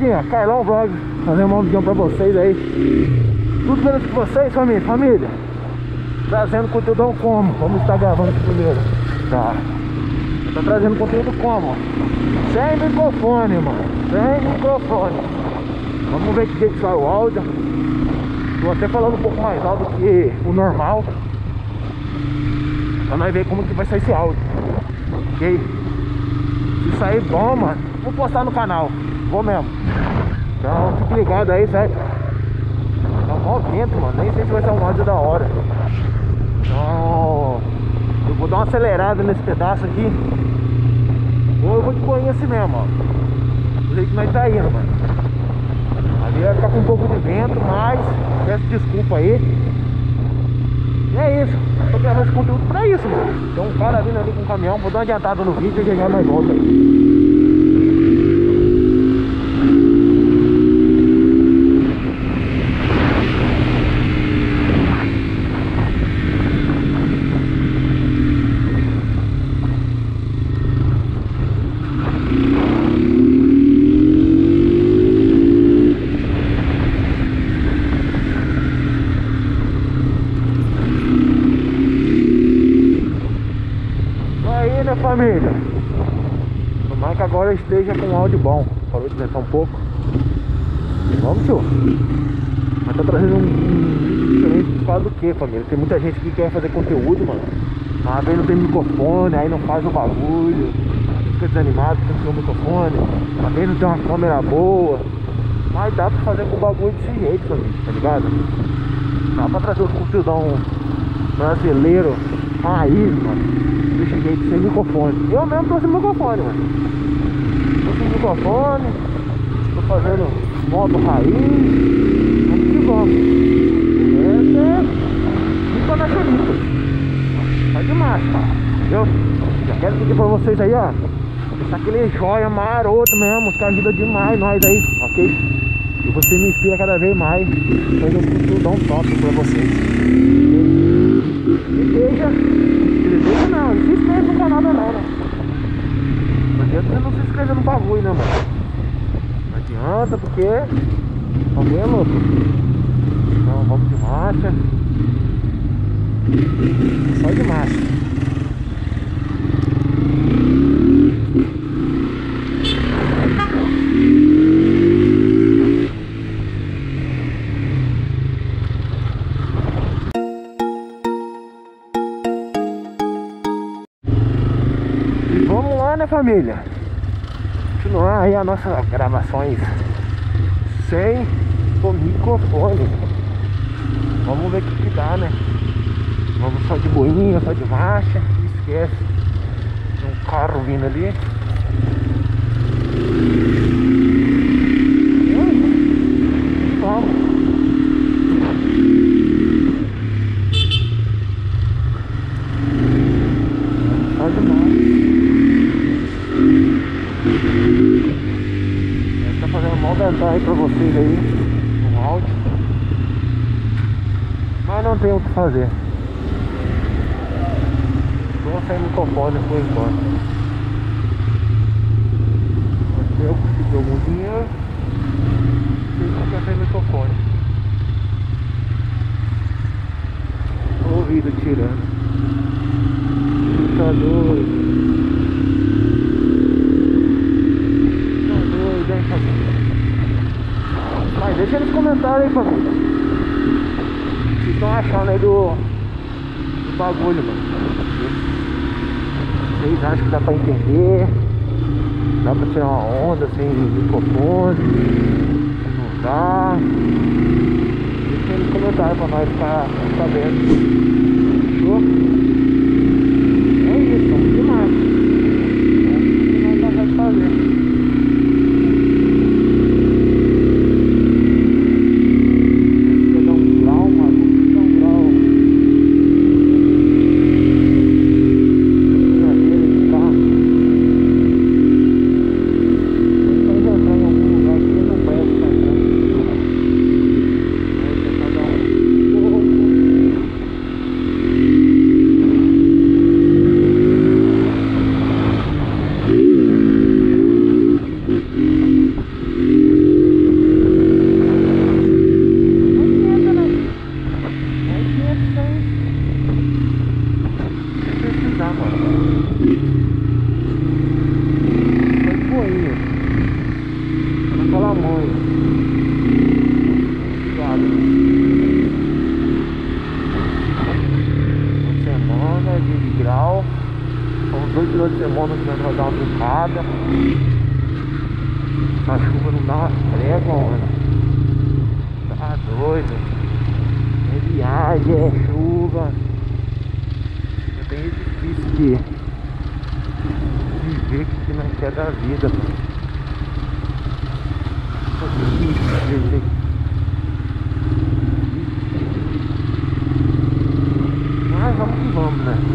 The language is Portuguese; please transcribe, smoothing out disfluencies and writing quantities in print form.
rapaziadinha, Carlão Vlog, fazer um vídeo pra vocês aí. Tudo beleza com vocês, família? Trazendo conteúdo como? Vamos estar gravando aqui primeiro. Tá. Tá trazendo conteúdo como? Sem microfone, mano. Sem microfone. Vamos ver que jeito sai o áudio. Tô até falando um pouco mais alto que o normal, pra nós ver como que vai sair esse áudio. Ok? Se sair bom, mano, vou postar no canal. Vou mesmo. Então fique ligado aí, certo? Tá um mó vento, mano. Nem sei se vai ser um áudio da hora. Então eu vou dar uma acelerada nesse pedaço aqui. Ou eu vou de boinha assim mesmo, ó. Do jeito que nós tá indo, mano. Ali vai ficar com um pouco de vento, mas peço desculpa aí. E é isso. Tô gravando esse conteúdo pra isso, mano. Tem um cara vindo ali com um caminhão. Vou dar uma adiantada no vídeo e já nós volta aí. Família, tomara que agora esteja com um áudio bom. Parou de ventar um pouco. Vamos, tio. Mas tá trazendo um vídeo diferente por causa do que, família? Tem muita gente que quer fazer conteúdo, mano. Às vezes não tem microfone, aí não faz o bagulho, fica desanimado, tem que ter um microfone. Às vezes não tem uma câmera boa. Mas dá pra fazer com o bagulho desse jeito, família, tá ligado? Dá pra trazer o conteúdão brasileiro raiz, mano. Desse jeito, sem microfone. Eu mesmo trouxe microfone, mano. Trouxe microfone. Tô fazendo moto raiz. Vamos que vamos. Essa é internacionalista. Tá demais, cara. Entendeu? Já quero pedir pra vocês aí, ó. Deixar aquele joia maroto mesmo, que ajuda demais nós aí, ok? E você me inspira cada vez mais. Fazer um conteúdão top pra vocês. Deixa não, não se inscreva no canal não, né? Não adianta você não se inscrever no bagulho, né, mano? Não adianta, porque alguém é louco. Então vamos de marcha. Só de marcha. Né, família? Continuar aí as nossas gravações sem o microfone. Vamos ver o que dá, né? Vamos só de boinha, só de marcha. Esquece. Tem um carro vindo ali. Vamos. Só de marcha. Tá fazendo mal ventar aí pra vocês aí no áudio, mas não tem o que fazer. Vou sair no microfone por enquanto. Até eu conseguir algum dinheiro, eu quero sair no microfone. O ouvido tirando. Tá doido. Mas deixa nos comentários aí, família. O que vocês estão achando aí do bagulho, mano? Vocês acham que dá pra entender? Dá pra tirar uma onda sem microfone? Não dá? Deixa aí nos comentários pra nós ficar sabendo. Fechou? É isso, vamos demais. O que nós vamos fazer? mano. Foi de boinha. Tá naquela mãe. Obrigado. Uma semana de grau. São 2 dias de semana que nós vamos dar uma brincada. A chuva não dá uma trégua, mano. Tá doido. É viagem, é chuva. É bem difícil de viver o que nós quer da vida. Mas vamos que vamos, né?